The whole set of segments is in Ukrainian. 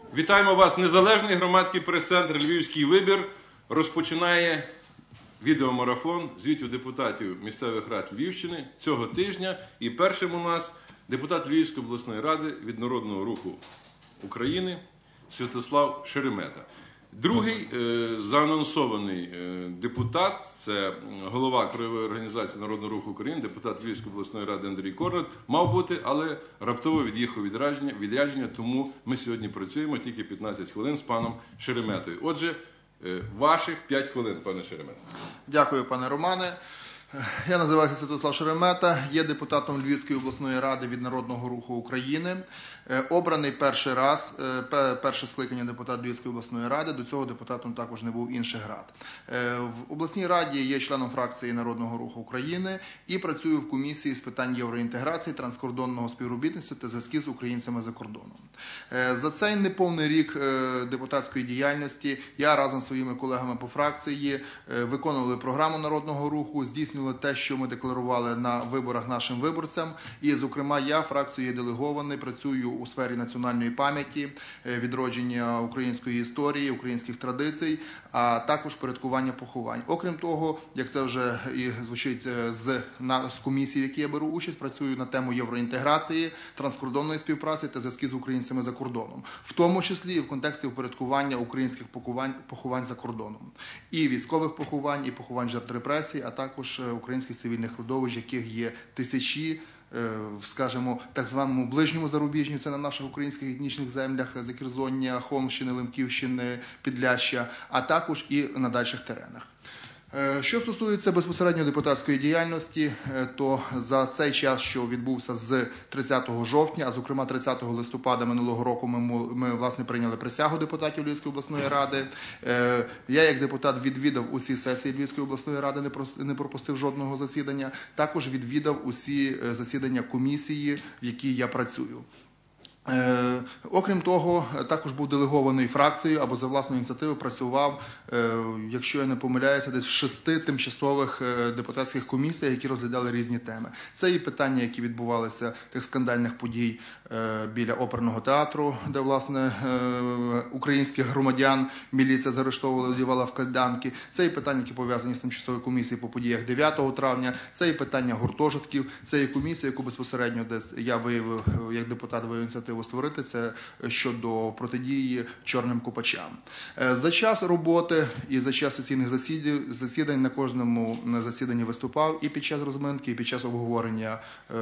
Вітаємо вас! Незалежний громадський прес-центр «Львівський вибір» розпочинає відеомарафон звітів депутатів місцевих рад Львівщини цього тижня. І першим у нас депутат Львівської обласної ради від Народного руху України Святослав Шеремета. Другий заанонсований депутат – це голова краєвої організації Народного руху України, депутат Львівської обласної ради Андрій Корнат. Мав бути, але раптово від'їхав відрядження, тому ми сьогодні працюємо тільки 15 хвилин з паном Шереметою. Отже, ваших 5 хвилин, пане Шеремета. Дякую, пане Романе. Я називаюся Святослав Шеремета, є депутатом Львівської обласної ради від Народного руху України. Обраний перший раз, перше скликання депутата Львівської обласної ради, до цього депутатом також не був інших рад. В обласній раді є членом фракції Народного руху України і працюю в комісії з питань євроінтеграції, транскордонного співробітництва та зв'язків з українцями за кордоном. За цей неповний рік депутатської діяльності я разом з своїми колегами по фракції виконували програму Народного руху, здійснювали те, що ми декларували на виборах нашим виборцям. І, зокрема, я фракцією делегований, працюю у сфері національної пам'яті, відродження української історії, українських традицій, а також порядкування поховань. Окрім того, як це вже і звучить з комісії, в якій я беру участь, працюю на тему євроінтеграції, транскордонної співпраці та зв'язки з українцями за кордоном. В тому числі і в контексті упорядкування українських поховань за кордоном. І військових поховань, і поховань жертв репресій, а також українських цивільних кладовищ, яких є тисячі, скажімо, так званому ближньому зарубіжню, це на наших українських етнічних землях, Закерзоння, Холмщини, Лемківщини, Підляща, а також і на дальших теренах. Що стосується безпосередньо депутатської діяльності, то за цей час, що відбувся з 30 жовтня, а зокрема 30 листопада минулого року ми власне прийняли присягу депутатів Львівської обласної ради. Я як депутат відвідав усі сесії Львівської обласної ради, не пропустив жодного засідання. Також відвідав усі засідання комісії, в якій я працюю. Окрім того, також був делегований фракцією або за власною ініціативою працював, якщо я не помиляюся, десь в 6 тимчасових депутатських комісіях, які розглядали різні теми. Це і питання, які відбувалися тих скандальних подій біля оперного театру, де, власне, українських громадян міліція заарештовувала, одягала в кайданки. Це і питання, які пов'язані з тимчасовою комісією по подіях 9 травня. Це і питання гуртожитків. Це і комісія, яку безпосередньо десь я виявив, як депутат виявив ініціативу створити, це щодо протидії чорним копачам. За час роботи і за час сесійних засідань на кожному засіданні виступав і під час розминки, і під час обговорення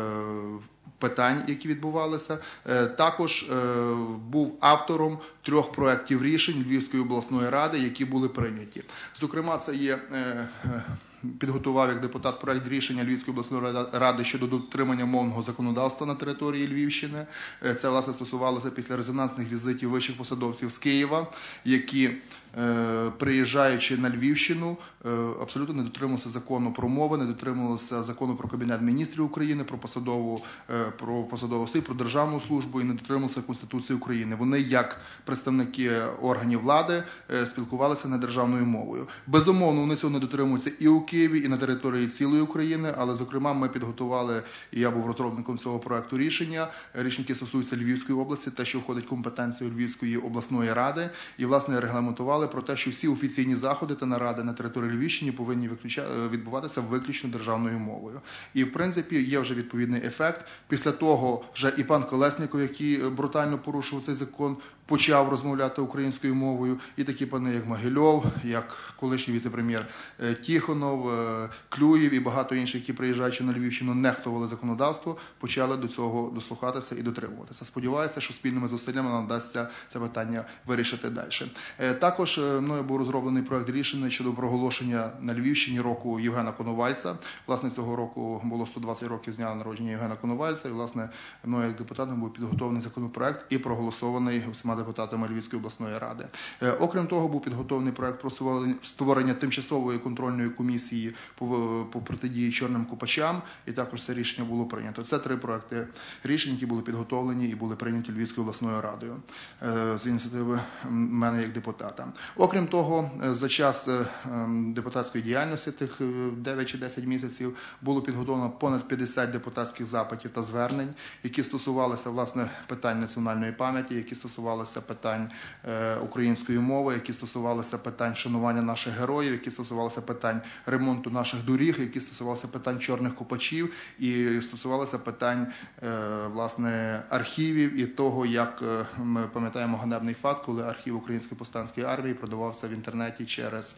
питань, які відбувалися. Також був автором 3 проєктів рішень Львівської обласної ради, які були прийняті. Зокрема, це є підготував як депутат проект рішення Львівської обласної ради щодо дотримання мовного законодавства на території Львівщини. Це, власне, стосувалося після резонансних візитів вищих посадовців з Києва, які, приїжджаючи на Львівщину, абсолютно не дотримувалися закону про мови, не дотримувалися закону про Кабінет міністрів України, про посадову силу, про державну службу і не дотримувалися Конституції України. Вони, як представники органів влади, спілкувалися не державною мовою. Безумовно, вони цього не дотримуються і у Києві, і на території цілої України, але, зокрема, ми підготували, і я був розробником цього проекту рішення, які стосуються Львівської області, те, що входить в компетенцію Львівської обласної ради, і, власне, регламентували про те, що всі офіційні заходи та наради на території Львівщини повинні відбуватися виключно державною мовою. І, в принципі, є вже відповідний ефект. Після того вже і пан Колесніков, який брутально порушував цей закон, почав розмовляти українською мовою, і такі пани, як Могильов, як колишній віце-прем'єр Тихонов, Клюєв і багато інших, які, приїжджаючи на Львівщину, нехтували законодавство, почали до цього дослухатися і дотримуватися. Сподіваюся, що спільними зусиллями нам вдасться це питання вирішити далі. Також мною був розроблений проект рішення щодо проголошення на Львівщині року Євгена Коновальця. Власне, цього року було 120 років з дня народження Євгена Коновальця, і, власне, мною як депутатом був підготовлений законопроект і проголосований усіма депутатами Львівської обласної ради. Окрім того, був підготовлений проект про створення тимчасової контрольної комісії комісії по протидії чорним копачам, і також це рішення було прийнято. Це 3 проекти рішень, які були підготовлені і були прийняті Львівською обласною радою з ініціативи мене як депутата. Окрім того, за час депутатської діяльності, тих 9 чи 10 місяців, було підготовлено понад 50 депутатських запитів та звернень, які стосувалися, власне, питань національної пам'яті, які стосувалися питань української мови, які стосувалися питань вшанування наших героїв, які стосувалися питань ремонту наших доріг, які стосувалися питань чорних копачів і стосувалися питань, власне, архівів і того, як ми пам'ятаємо ганебний факт, коли архів Української повстанської армії продавався в інтернеті через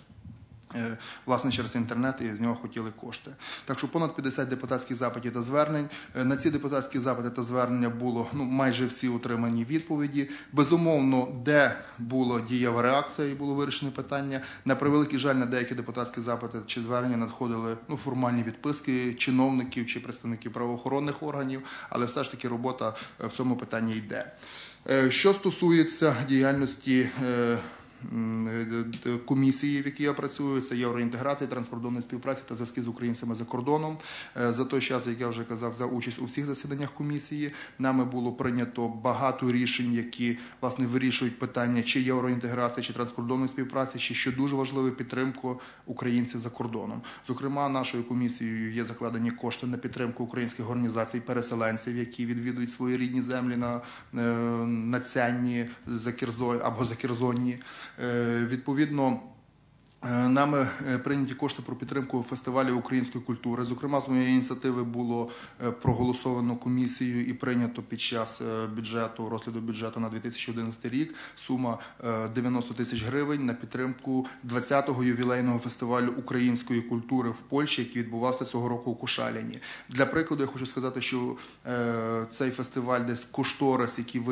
інтернет, і з нього хотіли кошти. Так що понад 50 депутатських запитів та звернень. На ці депутатські запити та звернення було майже всі отримані відповіді. Безумовно, де була дієва реакція і було вирішено питання. На превеликий жаль, на деякі депутатські запити чи звернення надходили формальні відписки чиновників чи представників правоохоронних органів, але все ж таки робота в цьому питанні йде. Що стосується діяльності комісії, в якій я працюю, це євроінтеграція, транскордонної співпраці та зв'язки з українцями за кордоном. За той час, як я вже казав, взяв участь у всіх засіданнях комісії. Нами було прийнято багато рішень, які, власне, вирішують питання чи євроінтеграції, чи транскордонної співпраці, чи, що дуже важливо, підтримку українців за кордоном. Зокрема, нашою комісією є закладені кошти на підтримку українських організацій переселенців, які відвідують свої рідні землі на Нацянні або Закерзонні. Відповідно, нами прийняті кошти про підтримку фестивалів української культури. Зокрема, з моєї ініціативи було проголосовано комісією і прийнято під час розгляду бюджету на 2011 рік сума 90 тисяч гривень на підтримку 20-го ювілейного фестивалю української культури в Польщі, який відбувався цього року у Кошаліні. Для прикладу, я хочу сказати, що цей фестиваль десь кошторис, який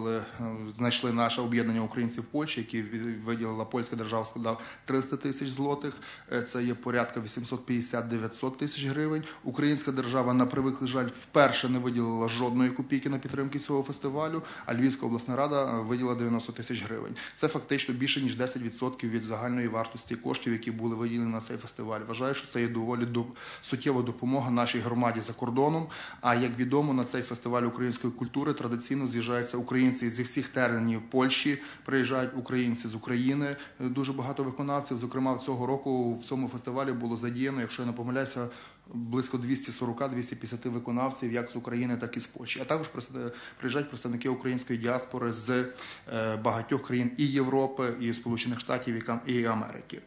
знайшли наше об'єднання українців в Польщі, який виділила польська держава, складав 300 тисяч злотих, це є порядка 850-900 тисяч гривень. Українська держава, на превеликий жаль, вперше не виділила жодної копійки на підтримку цього фестивалю, а Львівська обласна рада виділила 90 тисяч гривень. Це фактично більше, ніж 10% від загальної вартості коштів, які були виділені на цей фестиваль. Вважаю, що це є доволі суттєва допомога нашій громаді за кордоном, а як відомо, на цей фестиваль української культури традиційно з'їжджаються українці зі всіх теренів Польщі, приїжджають українці з України, дуже багато виконавців. Зокрема, цього року в цьому фестивалі було задіяно, якщо я не помиляюся, близько 240-250 виконавців, як з України, так і з Польщі. А також приїжджають представники української діаспори з багатьох країн і Європи, і Сполучених Штатів, і Америки.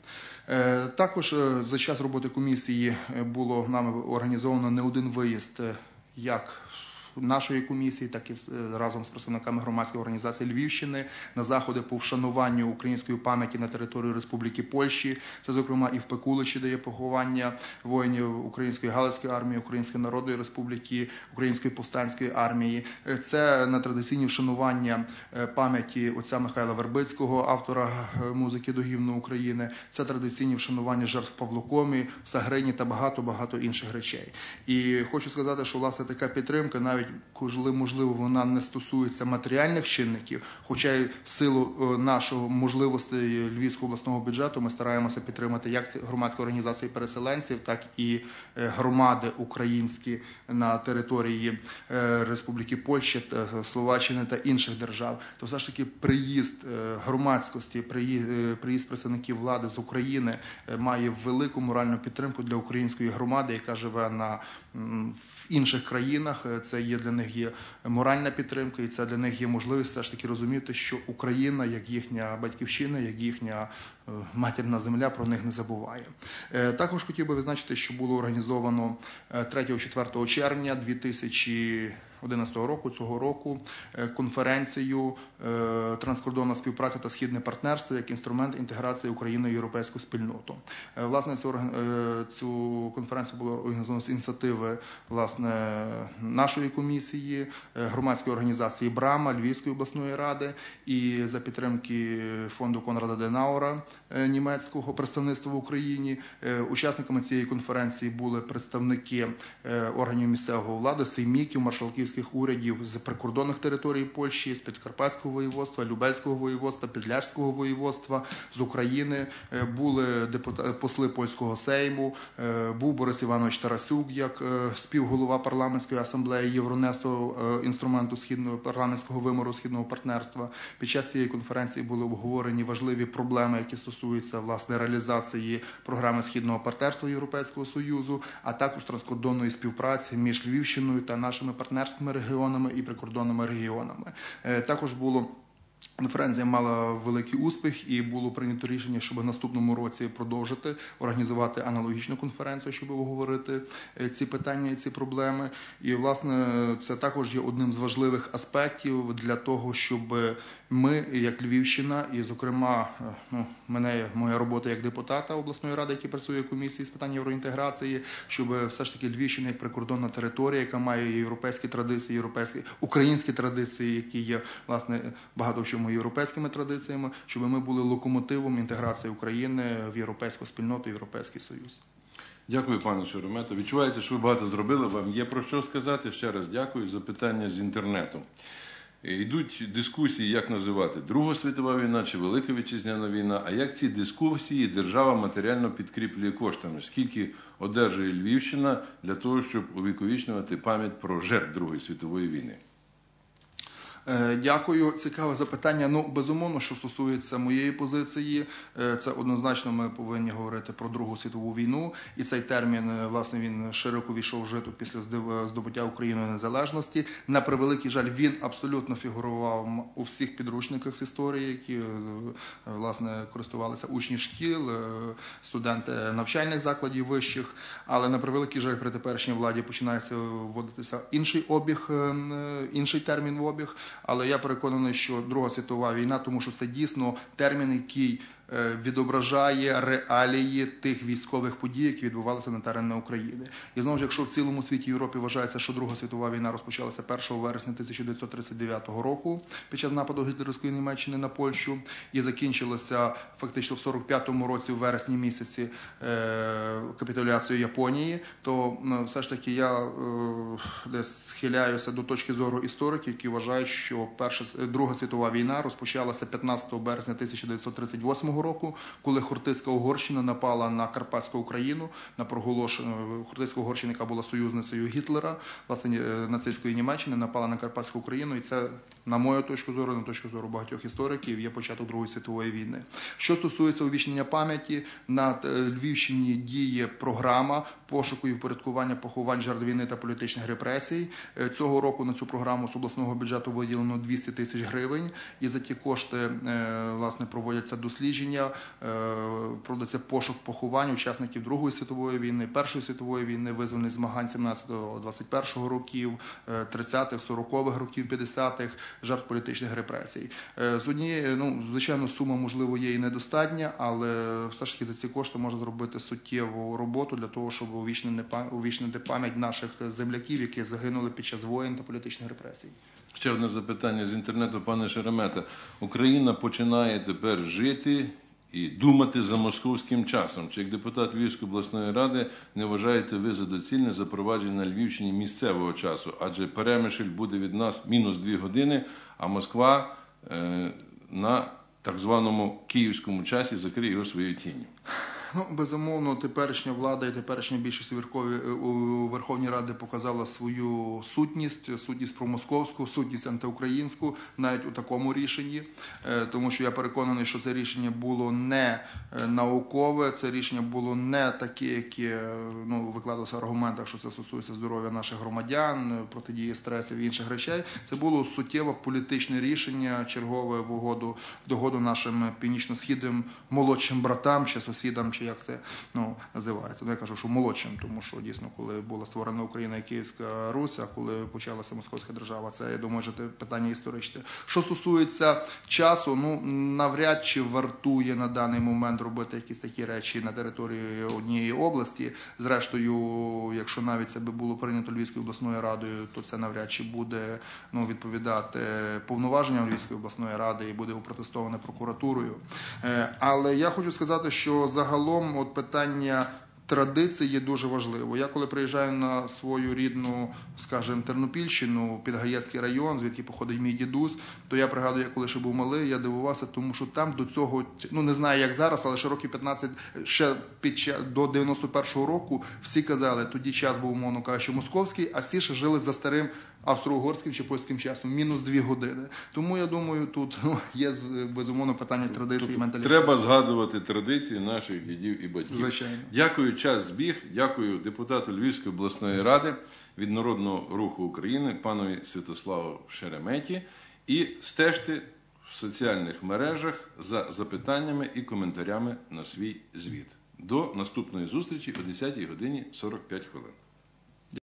Також за час роботи комісії було нами організовано не один виїзд, як нашої комісії, так і разом з представниками громадської організації Львівщини на заходи по вшануванню української пам'яті на території Республіки Польщі. Це, зокрема, і в Пекуличі, де є поховання воїнів Української Галицької армії, Української Народної Республіки, Української повстанської армії. Це на традиційні вшанування пам'яті отця Михайла Вербицького, автора музики до гімну України. Це традиційні вшанування жертв Павлокомі, Сагрині та багато-багато інших речей. І хочу сказати, що, власне, така підтримка, навіть коли, можливо, вона не стосується матеріальних чинників, хоча й в силу нашого можливостей Львівського обласного бюджету ми стараємося підтримати як громадські організації переселенців, так і громади українські на території Республіки Польщі, Словаччини та інших держав, то все ж таки приїзд громадськості, приїзд представників влади з України має велику моральну підтримку для української громади, яка живе в інших країнах. Це для них є моральна підтримка, і це для них є можливість все ж таки розуміти, що Україна, як їхня батьківщина, як їхня матірна земля, про них не забуває. Також хотів би відзначити, що було організовано 3-4 червня 2011 року, цього року, конференцію «Транскордонна співпраця та східне партнерство як інструмент інтеграції України в європейську спільноту». Власне, цю конференцію було організовано з ініціативи, власне, нашої комісії, громадської організації «Брама», Львівської обласної ради і за підтримки фонду Конрада Денаура, німецького представництва в Україні. Учасниками цієї конференції були представники органів місцевої влади, сейміків, маршалківських львівських урядів з прикордонних територій Польщі, з Підкарпатського воєводства, Любельського воєводства, Підляшського воєводства, з України. Були посли польського Сейму, був Борис Іванович Тарасюк як співголова парламентської асамблеї Євронесту, інструменту парламентського вимору Східного партнерства. Під час цієї конференції були обговорені важливі проблеми, які стосуються власне реалізації програми Східного партнерства Європейського Союзу, а також транскордонної співпраці між Львівщиною та нашими партнерськими регіонами і прикордонними регіонами. Також конференція мала великий успіх і було прийнято рішення, щоб в наступному році продовжити організувати аналогічну конференцію, щоб обговорити ці питання і ці проблеми. І, власне, це також є одним з важливих аспектів для того, щоб ми, як Львівщина, і, зокрема, моя робота як депутата обласної ради, який працює в комісії з питань євроінтеграції, щоб все ж таки Львівщина як прикордонна територія, яка має європейські традиції, українські традиції, які є, власне, багато в чому європейськими традиціями, щоб ми були локомотивом інтеграції України в європейську спільноту, Європейський Союз. Дякую, пане Шеремета. Відчувається, що ви багато зробили, вам є про що сказати. Ще раз дякую за питання з інтернету. Йдуть дискусії, як називати Друга світова війна чи Велика вітчизняна війна, а як ці дискусії держава матеріально підкріплює коштами, скільки одержує Львівщина для того, щоб увіковічнювати пам'ять про жертв Другої світової війни. Дякую. Цікаве запитання. Безумовно, що стосується моєї позиції, це однозначно ми повинні говорити про Другу світову війну. І цей термін, власне, він широко війшов в житок після здобуття Україною незалежності. На превеликий жаль, він абсолютно фігурував у всіх підручниках з історії, які, власне, користувалися учні шкіл, студенти навчальних закладів вищих. Але на превеликий жаль, при теперішній владі починається вводитися інший термін в обіг. Але я переконаний, що Друга світова війна, тому що це дійсно термін, який відображає реалії тих військових подій, які відбувалися на терені України. І знову ж, якщо в цілому світі Європі вважається, що Друга світова війна розпочалася 1 вересня 1939 року під час нападу гітлерівської Німеччини на Польщу і закінчилася фактично в 1945 році, в вересні місяці, капітуляцією Японії, то все ж таки я десь схиляюся до точки зору істориків, які вважають, що Друга світова війна розпочалася 15 березня 1938 року, коли Хортицька Угорщина напала на Карпатську Україну, на проголошену Хортицька Угорщина, яка була союзницею Гітлера, власне, нацистської Німеччини, напала на Карпатську Україну, і це, на мою точку зору, на точку зору багатьох істориків, є початок Другої світової війни. Що стосується увічнення пам'яті, на Львівщині діє програма пошуку і впорядкування поховань жертв війни та політичних репресій. Цього року на цю програму з обласного бюджету виділено 200 тисяч гривень, і за ті кошти, власне, проводяться дослідження, проводиться пошук поховань учасників Другої світової війни, Першої світової війни, визвольних змагань 17-21 років, 30-х, 40-х років, 50-х, жертв політичних репресій. З однієї, звичайно, сума, можливо, є і недостатня, але все ж таки за ці кошти можна зробити суттєву роботу для того, щоб увічнити пам'ять наших земляків, які загинули під час воєн та політичних репресій. Ще одне запитання з інтернету, пане Шеремета. Україна починає тепер жити і думати за московським часом. Чи як депутат Львівської обласної ради не вважаєте ви за доцільне запровадження на Львівщині місцевого часу? Адже Перемишль буде від нас мінус 2 години, а Москва на так званому київському часі закриє його своєю тінню. Безумовно, теперішня влада і теперішня більшість у Верховній Раді показала свою сутність промосковську, сутність антиукраїнську, навіть у такому рішенні, тому що я переконаний, що це рішення було не наукове, це рішення було не таке, яке викладалося в аргументах, що це стосується здоров'я наших громадян, протидії стресів і інших речей. Це було суттєво політичне рішення, чергове в догоду нашим північно-східним молодшим братам чи сусідам, чи як це називається. Я кажу, що молодшим, тому що дійсно, коли була створена Україна і Київська Русь, а коли почалася Московська держава, це, я думаю, що це питання історичне. Що стосується часу, навряд чи вартує на даний момент робити якісь такі речі на території однієї області. Зрештою, якщо навіть це би було прийнято Львівською обласною радою, то це навряд чи буде відповідати повноваженням Львівської обласної ради і буде опротестоване прокуратурою. Але я хочу сказати, що загалом питання традиції є дуже важливо. Я коли приїжджаю на свою рідну, скажімо, Тернопільщину, Підгаєцький район, звідки походить мій дідусь, то я пригадую, я коли ще був малий, я дивувався, тому що там до цього, ну не знаю як зараз, але ще років 15, ще до 91-го року всі казали, тоді час був, умовно кажучи, московський, а всі ще жили за старим австро-угорським чи польським часом, мінус 2 години. Тому, я думаю, тут є, безумовно, питання традиції і менталітету. Треба згадувати традиції наших дідів і батьків. Звичайно. Дякую, час збіг. Дякую депутату Львівської обласної ради від Народного руху України, панові Святославу Шереметі. І стежте в соціальних мережах за запитаннями і коментарями на свій звіт. До наступної зустрічі о 10:45.